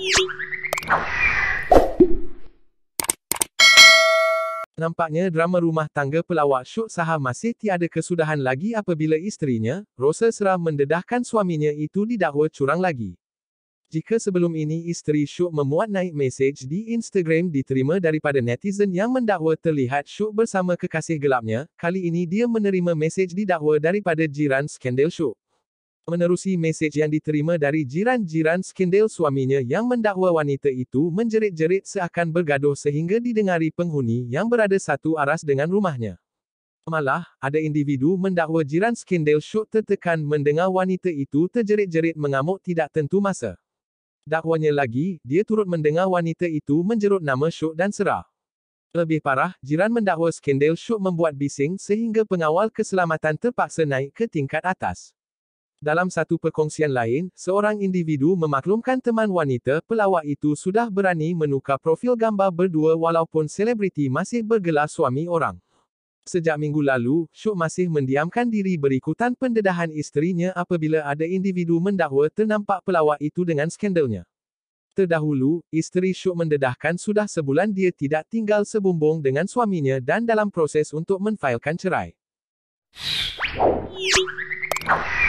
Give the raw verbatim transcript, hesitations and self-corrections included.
Nampaknya drama rumah tangga pelawak Shuk Saha masih tiada kesudahan lagi apabila isterinya, Rosa Serah mendedahkan suaminya itu didakwa curang lagi. Jika sebelum ini isteri Shuk memuat naik mesej di Instagram diterima daripada netizen yang mendakwa terlihat Shuk bersama kekasih gelapnya, kali ini dia menerima mesej didakwa daripada jiran Scandoll Shuk. Menerusi mesej yang diterima dari jiran-jiran Scandoll suaminya yang mendakwa wanita itu menjerit-jerit seakan bergaduh sehingga didengari penghuni yang berada satu aras dengan rumahnya. Malah, ada individu mendakwa jiran Scandoll Shuk tertekan mendengar wanita itu terjerit-jerit mengamuk tidak tentu masa. Dakwanya lagi, dia turut mendengar wanita itu menjerut nama Shuk dan Serah. Lebih parah, jiran mendakwa Scandoll Shuk membuat bising sehingga pengawal keselamatan terpaksa naik ke tingkat atas. Dalam satu perkongsian lain, seorang individu memaklumkan teman wanita pelawak itu sudah berani menukar profil gambar berdua walaupun selebriti masih bergelar suami orang. Sejak minggu lalu, Shuk masih mendiamkan diri berikutan pendedahan isterinya apabila ada individu mendakwa ternampak pelawak itu dengan skandalnya. Terdahulu, isteri Shuk mendedahkan sudah sebulan dia tidak tinggal sebumbung dengan suaminya dan dalam proses untuk menfailkan cerai.